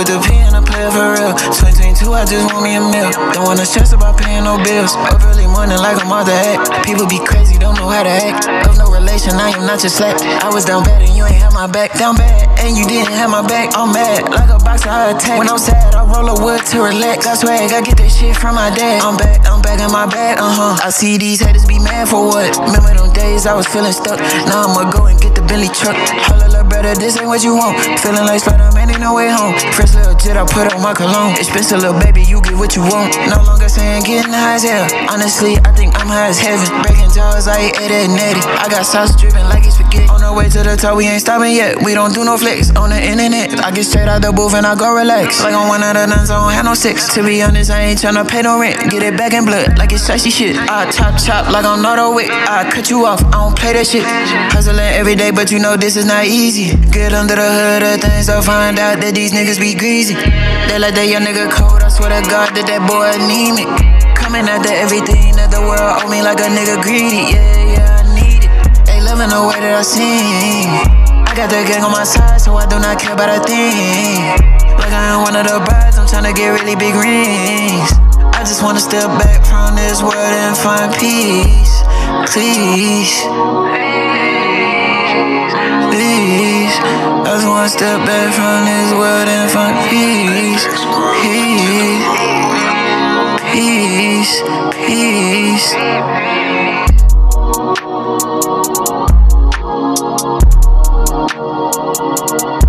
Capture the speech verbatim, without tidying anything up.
put the P in a player for real. twenty twenty-two, I just want me a meal. Don't wanna stress about paying no bills. Up early morning like I'm off the act. People be crazy, don't know how to act. Of no relation, I am not your slack. I was down bad and you ain't have my back. Down bad and you didn't have my back. I'm mad, like a boxer, I attack. When I'm sad, I roll a wood to relax. I swag, I get that shit from my dad. I'm back, I'm back in my bag, uh-huh. I see these haters be mad for what? Remember them days I was feeling stuck. Now I'ma go and get the Billy truck. Holla, little brother, this ain't what you want. Feeling like Spider-Man, ain't no way home. Fresh little jet, I put on my cologne. Expensive little baby, you get what you want. No longer saying getting high as hell. Honestly, I think I'm high as heaven. Breaking jaws, I ate that natty. I got sauce dripping like it's spaghetti. On the way to the top, we ain't stopping yet. We don't do no flex on the internet. I get straight out the booth and I go relax. Like I'm one of the nuns, I don't have no sex. To be honest, I ain't tryna pay no rent. Get it back in blood like it's spicy shit. I chop chop like I'm not a wick. I cut you off, I don't play that shit. Hustling every day, but you know this is not easy. Get under the hood of things, I'll find out that these niggas be greasy. They like that young nigga cold, I swear to God that that boy need me. Coming after everything that the world owe me like a nigga greedy. Yeah, yeah, I need it. They loving the way that I sing. I got that gang on my side, so I do not care about a thing. Like I am one of the brides, I'm tryna get really big rings. I just wanna step back from this world and find peace. Please, please. I just wanna step back from this world and find peace. Peace, peace, peace.